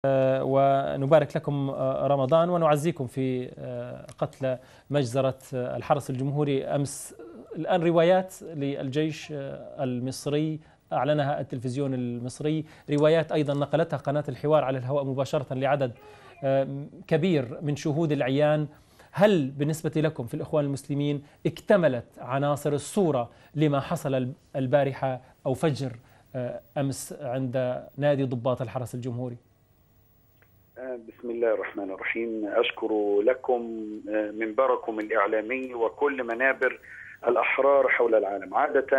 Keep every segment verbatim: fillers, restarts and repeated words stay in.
ونبارك لكم رمضان ونعزيكم في قتل مجزرة الحرس الجمهوري أمس. الآن روايات للجيش المصري أعلنها التلفزيون المصري، روايات أيضا نقلتها قناة الحوار على الهواء مباشرة لعدد كبير من شهود العيان. هل بالنسبة لكم في الإخوان المسلمين اكتملت عناصر الصورة لما حصل البارحة أو فجر أمس عند نادي ضباط الحرس الجمهوري؟ بسم الله الرحمن الرحيم. أشكر لكم منبركم الإعلامي وكل منابر الأحرار حول العالم. عادة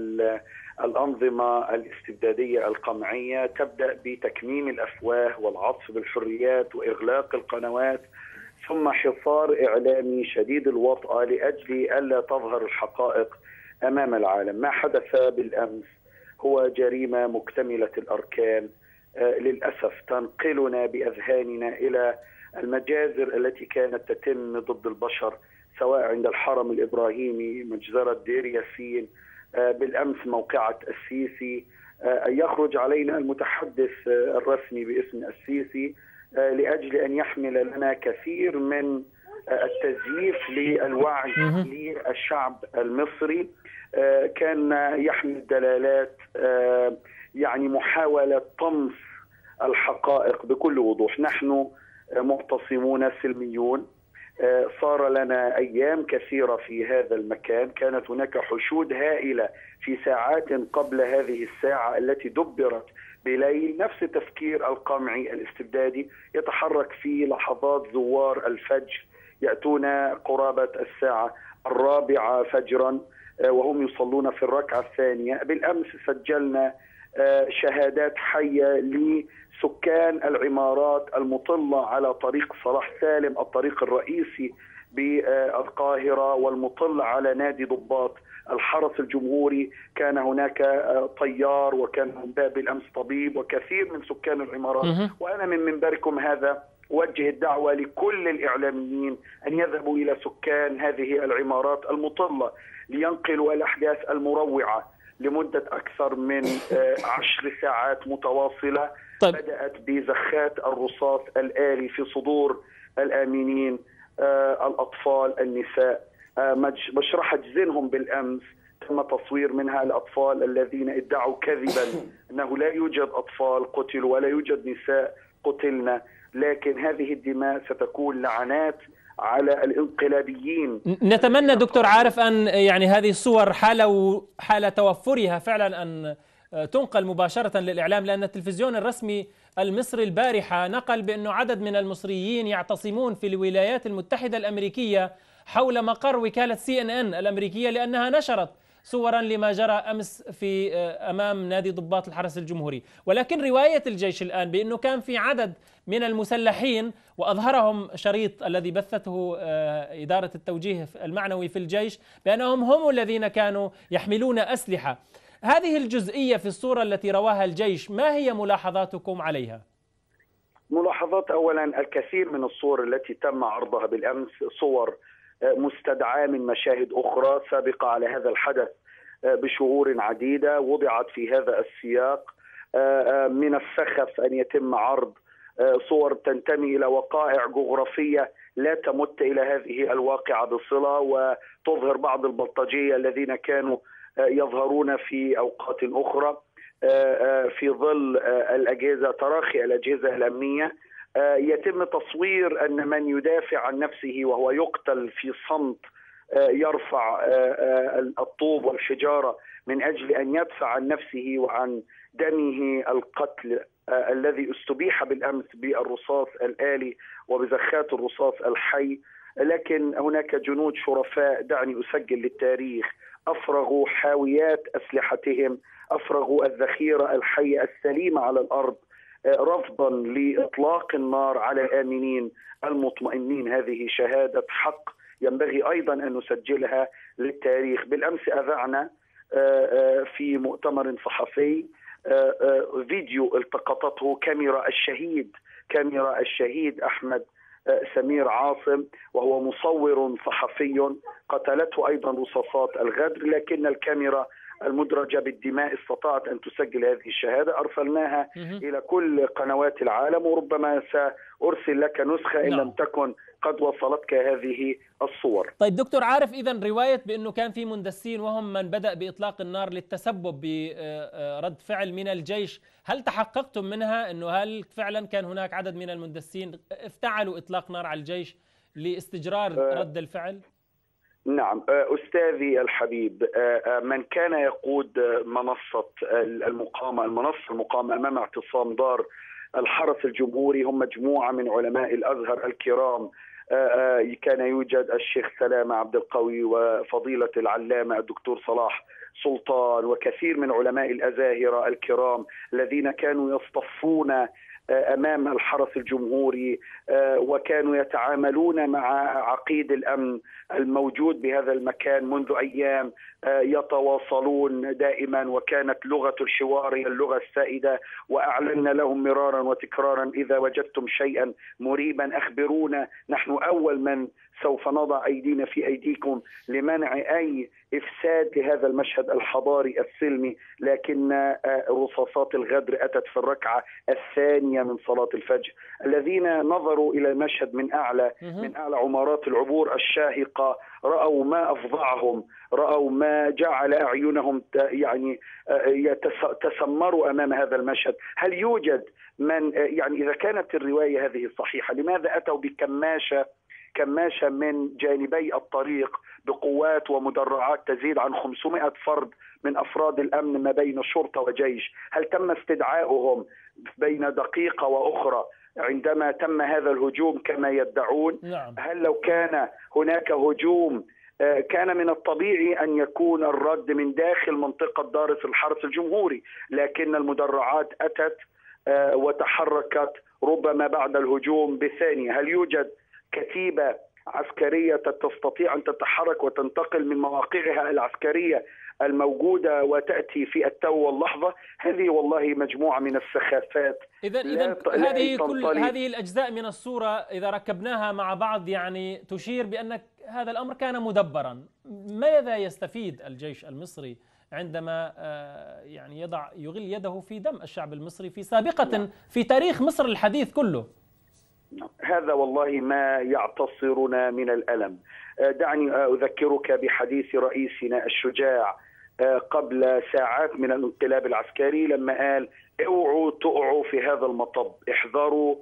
الأنظمة الاستبدادية القمعية تبدأ بتكميم الأفواه والعطف بالحريات وإغلاق القنوات، ثم حصار إعلامي شديد الوطأة لأجل ألا تظهر الحقائق أمام العالم. ما حدث بالأمس هو جريمة مكتملة الأركان، آه للأسف تنقلنا بأذهاننا إلى المجازر التي كانت تتم ضد البشر، سواء عند الحرم الإبراهيمي، مجزرة دير ياسين، آه بالأمس موقعة السيسي. آه يخرج علينا المتحدث آه الرسمي باسم السيسي آه لأجل أن يحمل لنا كثير من آه التزييف للوعي للشعب المصري. آه كان يحمل دلالات آه يعني محاولة طمس الحقائق بكل وضوح. نحن معتصمون سلميون، صار لنا أيام كثيرة في هذا المكان، كانت هناك حشود هائلة في ساعات قبل هذه الساعة التي دبرت بليل. نفس تفكير القمعي الاستبدادي يتحرك في لحظات زوار الفجر، يأتون قرابة الساعة الرابعة فجرا وهم يصلون في الركعة الثانية. بالأمس سجلنا شهادات حية لسكان العمارات المطلة على طريق صلاح سالم، الطريق الرئيسي بالقاهرة، والمطل على نادي ضباط الحرس الجمهوري. كان هناك طيار، وكان بالأمس طبيب، وكثير من سكان العمارات. وأنا من منبركم هذا أوجه الدعوة لكل الإعلاميين أن يذهبوا إلى سكان هذه العمارات المطلة لينقلوا الأحداث المروعة لمدة أكثر من عشر ساعات متواصلة. طيب. بدأت بزخات الرصاص الآلي في صدور الآمنين، الأطفال، النساء. مشرحة جزينهم بالأمس تم تصوير منها الأطفال الذين ادعوا كذبا أنه لا يوجد أطفال قتلوا ولا يوجد نساء قتلنا، لكن هذه الدماء ستكون لعنات على الانقلابيين. نتمنى دكتور عارف أن يعني هذه الصور حال حال توفرها فعلا أن تنقل مباشرة للإعلام، لأن التلفزيون الرسمي المصري البارحة نقل بأنه عدد من المصريين يعتصمون في الولايات المتحدة الأمريكية حول مقر وكالة سي إن إن الأمريكية، لأنها نشرت صورا لما جرى أمس في أمام نادي ضباط الحرس الجمهوري. ولكن رواية الجيش الآن بأنه كان في عدد من المسلحين، وأظهرهم شريط الذي بثته إدارة التوجيه المعنوي في الجيش بأنهم هم الذين كانوا يحملون أسلحة. هذه الجزئية في الصورة التي رواها الجيش، ما هي ملاحظاتكم عليها؟ ملاحظات، أولا الكثير من الصور التي تم عرضها بالأمس صور مستدعاة من مشاهد أخرى سابقة على هذا الحدث بشهور عديدة، وضعت في هذا السياق. من السخف أن يتم عرض صور تنتمي إلى وقائع جغرافية لا تمت إلى هذه الواقعة بصلة، وتظهر بعض البلطجية الذين كانوا يظهرون في أوقات أخرى في ظل الأجهزة تراخي الأجهزة الأمنية. يتم تصوير أن من يدافع عن نفسه وهو يقتل في صمت يرفع الطوب والحجارة من أجل أن يدفع عن نفسه وعن دمه القتل الذي استبيح بالأمس بالرصاص الآلي وبزخات الرصاص الحي. لكن هناك جنود شرفاء، دعني أسجل للتاريخ، أفرغوا حاويات أسلحتهم، أفرغوا الذخيرة الحية السليمة على الأرض رفضا لإطلاق النار على الآمنين المطمئنين. هذه شهادة حق ينبغي أيضا أن نسجلها للتاريخ. بالأمس أذعنا في مؤتمر صحفي فيديو التقطته كاميرا الشهيد كاميرا الشهيد أحمد سمير عاصم، وهو مصور صحفي قتلته أيضا رصاصات الغدر، لكن الكاميرا المدرجة بالدماء استطاعت أن تسجل هذه الشهادة. أرسلناها إلى كل قنوات العالم، وربما سأرسل لك نسخة إن لم تكن قد وصلتك هذه الصور. طيب دكتور عارف، إذن رواية بأنه كان في مندسين وهم من بدأ بإطلاق النار للتسبب برد فعل من الجيش، هل تحققتم منها أنه هل فعلا كان هناك عدد من المندسين افتعلوا إطلاق نار على الجيش لاستجرار رد الفعل؟ نعم أستاذي الحبيب، من كان يقود منصة المقاومة المنصة المقاومة أمام اعتصام دار الحرس الجمهوري هم مجموعة من علماء الأزهر الكرام. كان يوجد الشيخ سلامة عبد القوي وفضيلة العلامة الدكتور صلاح سلطان وكثير من علماء الأزاهرة الكرام الذين كانوا يصطفون أمام الحرس الجمهوري وكانوا يتعاملون مع عقيد الأمن الموجود بهذا المكان منذ أيام، يتواصلون دائما، وكانت لغة الحوار هي اللغة السائدة. وأعلنا لهم مرارا وتكرارا إذا وجدتم شيئا مريبا أخبرونا، نحن أول من سوف نضع أيدينا في أيديكم لمنع أي إفساد لهذا المشهد الحضاري السلمي. لكن رصاصات الغدر أتت في الركعة الثانية من صلاة الفجر. الذين نظروا إلى المشهد من أعلى من أعلى عمارات العبور الشاهقة رأوا ما أفظعهم، رأوا ما جعل أعينهم يعني يتسمروا أمام هذا المشهد. هل يوجد من يعني إذا كانت الرواية هذه صحيحة لماذا أتوا بكماشة كماشة من جانبي الطريق بقوات ومدرعات تزيد عن خمسمائة فرد من أفراد الأمن ما بين شرطة وجيش؟ هل تم استدعاؤهم بين دقيقة وأخرى عندما تم هذا الهجوم كما يدعون؟ نعم. هل لو كان هناك هجوم كان من الطبيعي أن يكون الرد من داخل منطقة دار الحرس الجمهوري، لكن المدرعات أتت وتحركت ربما بعد الهجوم بثانية. هل يوجد كتيبة عسكرية تستطيع أن تتحرك وتنتقل من مواقعها العسكرية الموجودة وتأتي في التو واللحظة؟ هذه والله مجموعة من السخافات. إذا إذا هذه كل هذه الأجزاء من الصورة إذا ركبناها مع بعض يعني تشير بأن هذا الأمر كان مدبرا. ماذا يستفيد الجيش المصري عندما يعني يضع يغل يده في دم الشعب المصري في سابقة في تاريخ مصر الحديث كله؟ هذا والله ما يعتصرنا من الألم. دعني أذكرك بحديث رئيسنا الشجاع قبل ساعات من الانقلاب العسكري لما قال اوعوا تقعوا في هذا المطب، احذروا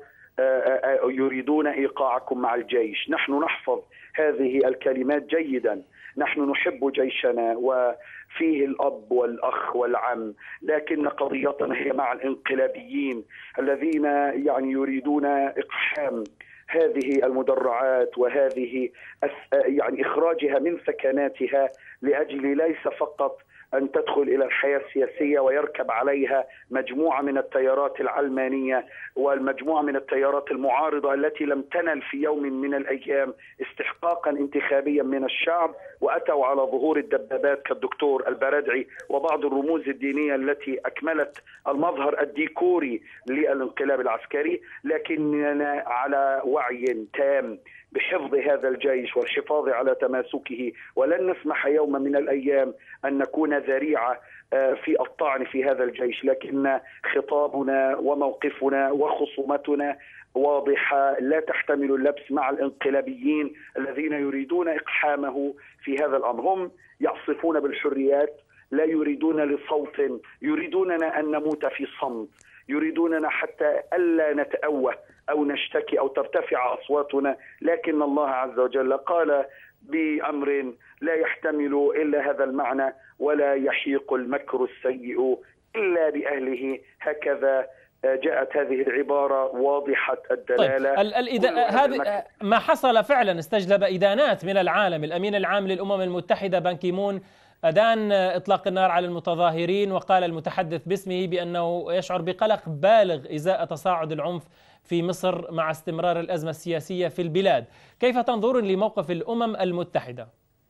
يريدون إيقاعكم مع الجيش. نحن نحفظ هذه الكلمات جيدا، نحن نحب جيشنا وفيه الأب والأخ والعم، لكن قضيتنا هي مع الانقلابيين الذين يعني يريدون إقحام هذه المدرعات وهذه يعني إخراجها من سكناتها لأجل ليس فقط أن تدخل إلى الحياة السياسية ويركب عليها مجموعة من التيارات العلمانية والمجموعة من التيارات المعارضة التي لم تنل في يوم من الأيام استحقاقا انتخابيا من الشعب، وأتوا على ظهور الدبابات كالدكتور البرادعي وبعض الرموز الدينية التي أكملت المظهر الديكوري للانقلاب العسكري. لكننا على وعي تام بحفظ هذا الجيش والحفاظ على تماسكه، ولن نسمح يوما من الأيام أن نكون ذريعة في الطعن في هذا الجيش. لكن خطابنا وموقفنا وخصومتنا واضحة لا تحتمل اللبس مع الانقلابيين الذين يريدون إقحامه في هذا الأمر. هم يعصفون بالحريات، لا يريدون لصوت، يريدوننا أن نموت في صمت، يريدوننا حتى ألا نتأوه أو نشتكي أو ترتفع أصواتنا. لكن الله عز وجل قال بأمر لا يحتمل إلا هذا المعنى: ولا يحيق المكر السيء إلا بأهله. هكذا جاءت هذه العبارة واضحة الدلالة. طيب هذا ما حصل فعلا استجلب إدانات من العالم. الأمين العام للأمم المتحدة بان كيمون أدان إطلاق النار على المتظاهرين، وقال المتحدث باسمه بأنه يشعر بقلق بالغ إزاء تصاعد العنف في مصر مع استمرار الأزمة السياسية في البلاد. كيف تنظرون لموقف الأمم المتحدة؟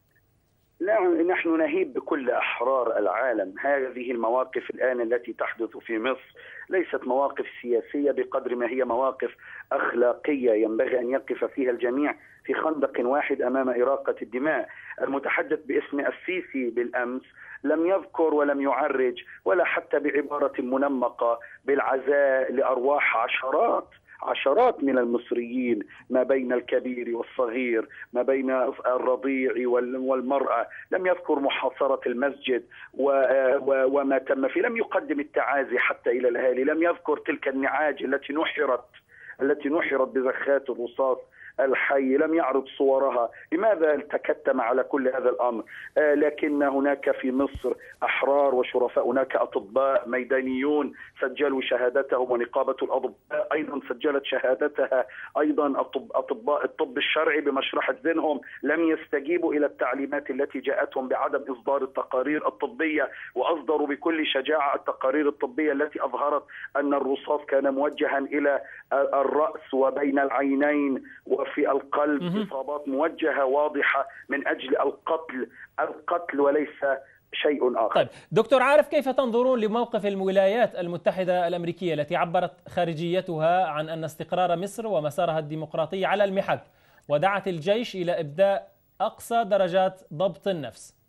لا، نحن نهيب بكل أحرار العالم. هذه المواقف الآن التي تحدث في مصر ليست مواقف سياسية بقدر ما هي مواقف أخلاقية ينبغي أن يقف فيها الجميع في خندق واحد أمام إراقة الدماء. المتحدث باسم السيسي بالأمس لم يذكر ولم يعرج ولا حتى بعبارة منمقة بالعزاء لأرواح عشرات عشرات من المصريين، ما بين الكبير والصغير، ما بين الرضيع والمرأة. لم يذكر محاصرة المسجد وما تم فيه، لم يقدم التعازي حتى إلى الأهالي، لم يذكر تلك النعاج التي نحرت التي نحرت بزخات الرصاص الحي، لم يعرض صورها. لماذا تكتم على كل هذا الأمر؟ آه لكن هناك في مصر أحرار وشرفاء، هناك أطباء ميدانيون سجلوا شهادتهم، ونقابة الأطباء أيضا سجلت شهادتها، أيضا أطباء الطب الشرعي بمشرحة ذنهم لم يستجيبوا إلى التعليمات التي جاءتهم بعدم إصدار التقارير الطبية، وأصدروا بكل شجاعة التقارير الطبية التي أظهرت أن الرصاص كان موجها إلى الرأس وبين العينين وفي القلب، إصابات موجهة واضحة من أجل القتل القتل وليس شيء آخر. طيب دكتور عارف، كيف تنظرون لموقف الولايات المتحدة الأمريكية التي عبرت خارجيتها عن أن استقرار مصر ومسارها الديمقراطي على المحك، ودعت الجيش إلى إبداء أقصى درجات ضبط النفس؟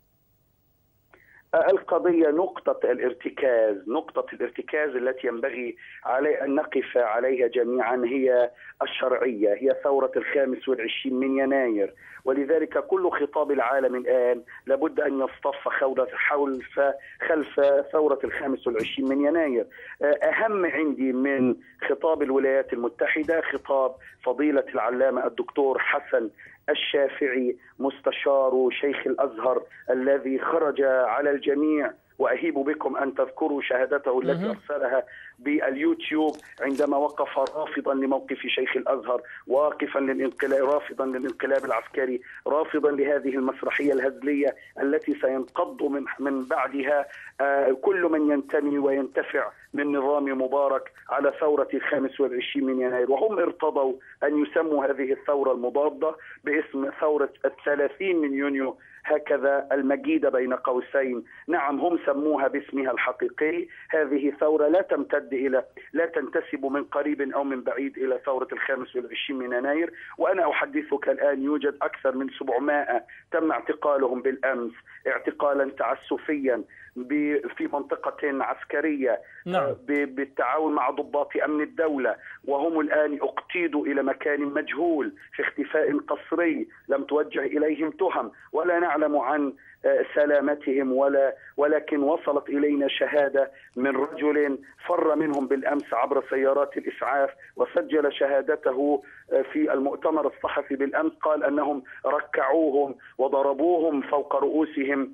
القضية نقطة الارتكاز نقطة الارتكاز التي ينبغي علي أن نقف عليها جميعا هي الشرعية، هي ثورة الخامس والعشرين من يناير. ولذلك كل خطاب العالم الآن لابد أن يصطف حول خلف ثورة الخامس والعشرين من يناير. أهم عندي من خطاب الولايات المتحدة خطاب فضيلة العلامة الدكتور حسن الشافعي مستشار شيخ الأزهر، الذي خرج على الجميع، وأهيب بكم أن تذكروا شهادته التي أرسلها باليوتيوب عندما وقف رافضا لموقف شيخ الأزهر، واقفا للانقلاب، رافضا للانقلاب العسكري، رافضا لهذه المسرحية الهزلية التي سينقض من من بعدها كل من ينتمي وينتفع من نظام مبارك على ثورة الخامس والعشرين من يناير. وهم ارتضوا أن يسموا هذه الثورة المضادة باسم ثورة الثلاثين من يونيو، هكذا المجيدة بين قوسين. نعم، هم سموها باسمها الحقيقي. هذه ثورة لا تمتد إلى لا تنتسب من قريب أو من بعيد إلى ثورة الخامس والعشرين من يناير. وأنا أحدثك الآن يوجد أكثر من سبعمائة تم اعتقالهم بالأمس اعتقالا تعسفيا في منطقة عسكرية. نعم. بالتعاون مع ضباط أمن الدولة، وهم الآن اقتيدوا إلى مكان مجهول في اختفاء قسري، لم توجه إليهم تهم ولا نعلم عن سلامتهم، ولا ولكن وصلت إلينا شهادة من رجل فر منهم بالأمس عبر سيارات الإسعاف، وسجل شهادته في المؤتمر الصحفي بالأمس، قال أنهم ركعوهم وضربوهم فوق رؤوسهم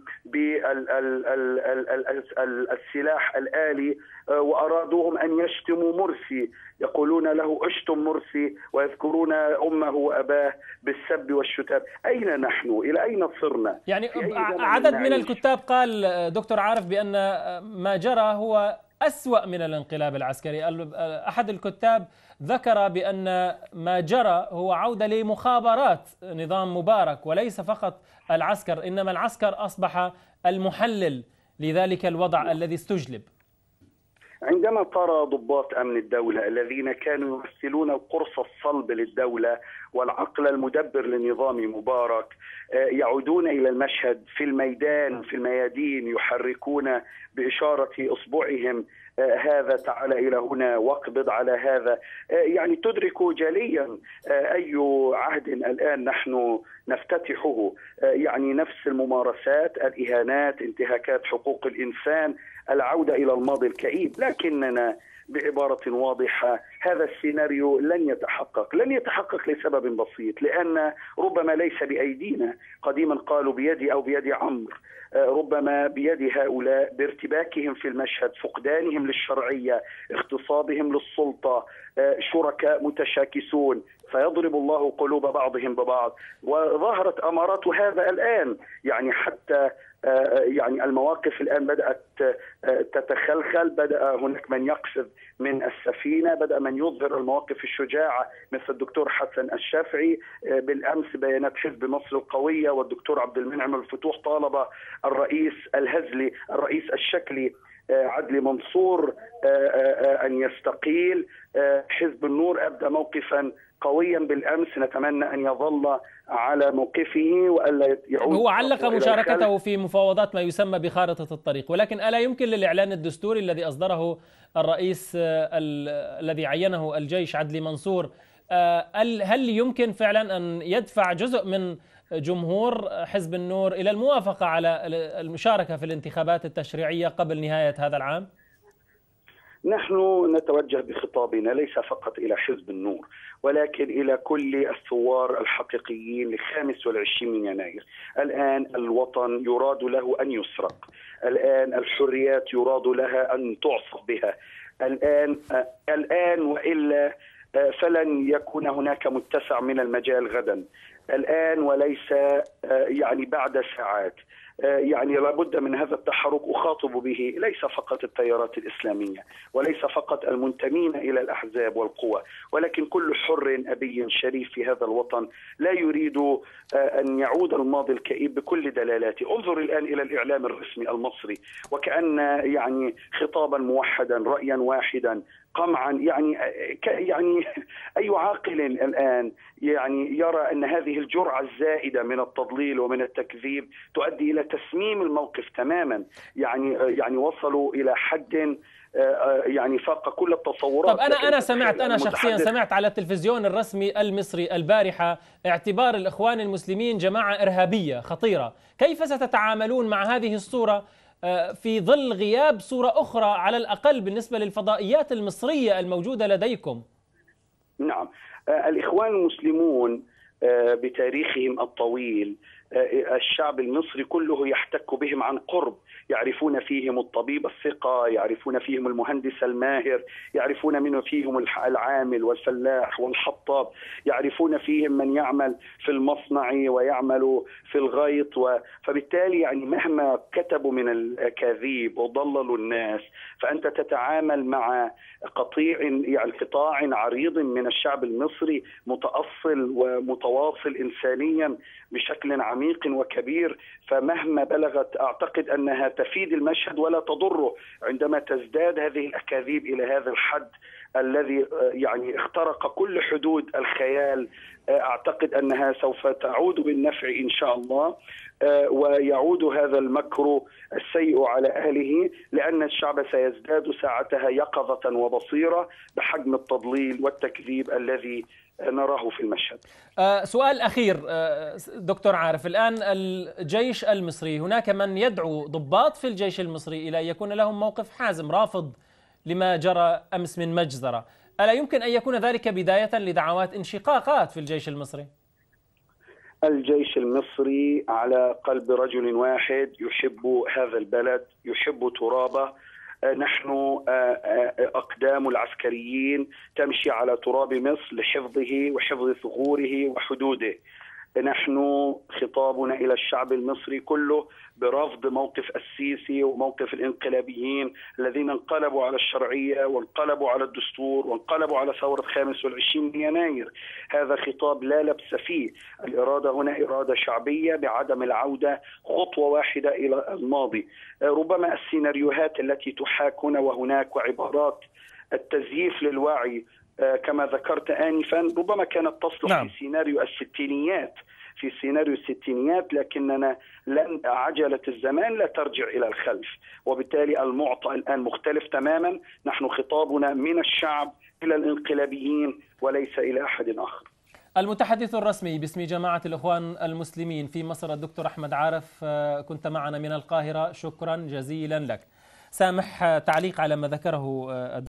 بالسلاح الآلي، وأرادوهم أن يشتموا مرسي، يقولون له اشتم مرسي، ويذكرون أمه وأباه بالسب والشتام. أين نحن؟ إلى أين صرنا؟ يعني عدد من الكتاب قال دكتور عارف بأن ما جرى هو أسوأ من الانقلاب العسكري. أحد الكتاب ذكر بأن ما جرى هو عودة لمخابرات نظام مبارك، وليس فقط العسكر، إنما العسكر أصبح المحلل لذلك الوضع الذي استجلب. عندما ترى ضباط أمن الدولة الذين كانوا يمثلون القرص الصلب للدولة والعقل المدبر لنظام مبارك يعودون إلى المشهد في الميدان في الميادين، يحركون بإشارة إصبعهم هذا تعال إلى هنا واقبض على هذا، يعني تدرك جليا أي عهد الآن نحن نفتتحه. يعني نفس الممارسات، الإهانات، انتهاكات حقوق الإنسان، العودة إلى الماضي الكئيب. لكننا بعبارة واضحة هذا السيناريو لن يتحقق لن يتحقق لسبب بسيط، لأن ربما ليس بأيدينا. قديما قالوا بيدي أو بيد عمرو، ربما بيد هؤلاء بارتباكهم في المشهد، فقدانهم للشرعية، اغتصابهم للسلطة، شركاء متشاكسون، فيضرب الله قلوب بعضهم ببعض. وظهرت أمارات هذا الآن، يعني حتى يعني المواقف الآن بدأت تتخلخل، بدأ هناك من يقفز من السفينة، بدأ من يظهر المواقف الشجاعة مثل الدكتور حسن الشافعي. بالأمس بيانات حزب مصر القوية والدكتور عبد المنعم الفتوح طالب الرئيس الهزلي الرئيس الشكلي عدلي منصور أن يستقيل. حزب النور أبدى موقفا قويا بالأمس، نتمنى أن يظل على موقفه وألا يعود. هو علق مشاركته في مفاوضات ما يسمى بخارطة الطريق، ولكن ألا يمكن للإعلان الدستوري الذي أصدره الرئيس الذي عينه الجيش عدلي منصور، هل يمكن فعلا أن يدفع جزء من جمهور حزب النور إلى الموافقة على المشاركة في الانتخابات التشريعية قبل نهاية هذا العام؟ نحن نتوجه بخطابنا ليس فقط إلى حزب النور ولكن إلى كل الثوار الحقيقيين للخامس والعشرين من يناير. الآن الوطن يراد له أن يسرق، الآن الحريات يراد لها أن تعصف بها، الآن الآن وإلا فلن يكون هناك متسع من المجال غدا، الآن وليس يعني بعد ساعات. يعني لابد من هذا التحرك، أخاطب به ليس فقط التيارات الإسلامية وليس فقط المنتمين إلى الأحزاب والقوى، ولكن كل حر أبي شريف في هذا الوطن لا يريد أن يعود الماضي الكئيب بكل دلالاته. انظر الآن إلى الإعلام الرسمي المصري وكأن يعني خطابا موحدا، رأيا واحدا، قمعا. يعني يعني أي عاقل الآن يعني يرى أن هذه الجرعة الزائدة من التضليل ومن التكذيب تؤدي إلى تسميم الموقف تماما. يعني يعني وصلوا إلى حد يعني فاق كل التصورات. طب أنا أنا سمعت أنا شخصيا سمعت على التلفزيون الرسمي المصري البارحة اعتبار الإخوان المسلمين جماعة إرهابية خطيرة، كيف ستتعاملون مع هذه الصورة في ظل غياب صورة أخرى على الأقل بالنسبة للفضائيات المصرية الموجودة لديكم؟ نعم، الإخوان المسلمون بتاريخهم الطويل الشعب المصري كله يحتك بهم عن قرب، يعرفون فيهم الطبيب الثقة، يعرفون فيهم المهندس الماهر، يعرفون من فيهم العامل والفلاح والحطاب، يعرفون فيهم من يعمل في المصنع ويعمل في الغيط. فبالتالي يعني مهما كتبوا من الأكاذيب وضللوا الناس فأنت تتعامل مع قطيع يعني قطاع عريض من الشعب المصري متأصل ومتواصل إنسانيا بشكل عميق وكبير. فمهما بلغت أعتقد أنها تفيد المشهد ولا تضره عندما تزداد هذه الأكاذيب إلى هذا الحد الذي يعني اخترق كل حدود الخيال. أعتقد أنها سوف تعود بالنفع إن شاء الله، ويعود هذا المكر السيء على أهله، لأن الشعب سيزداد ساعتها يقظة وبصيرة بحجم التضليل والتكذيب الذي نراه في المشهد. أه سؤال أخير أه دكتور عارف، الآن الجيش المصري هناك من يدعو ضباط في الجيش المصري إلى أن يكون لهم موقف حازم رافض لما جرى أمس من مجزرة، ألا يمكن أن يكون ذلك بداية لدعوات انشقاقات في الجيش المصري؟ الجيش المصري على قلب رجل واحد يحب هذا البلد، يحب ترابه. نحن أقدام العسكريين تمشي على تراب مصر لحفظه وحفظ ثغوره وحدوده. نحن خطابنا إلى الشعب المصري كله برفض موقف السيسي وموقف الانقلابيين الذين انقلبوا على الشرعية وانقلبوا على الدستور وانقلبوا على ثورة خامس والعشرين من يناير. هذا خطاب لا لبس فيه. الإرادة هنا إرادة شعبية بعدم العودة خطوة واحدة إلى الماضي. ربما السيناريوهات التي تحاك هنا وهناك وعبارات التزييف للوعي كما ذكرت آنفا ربما كانت تصلح نعم. في سيناريو الستينيات في سيناريو الستينيات لكننا لن عجلة الزمان لا ترجع إلى الخلف، وبالتالي المعطى الآن مختلف تماما. نحن خطابنا من الشعب إلى الانقلابيين وليس إلى أحد آخر. المتحدث الرسمي باسم جماعة الإخوان المسلمين في مصر الدكتور أحمد عارف، كنت معنا من القاهرة، شكرا جزيلا لك. سامح تعليق على ما ذكره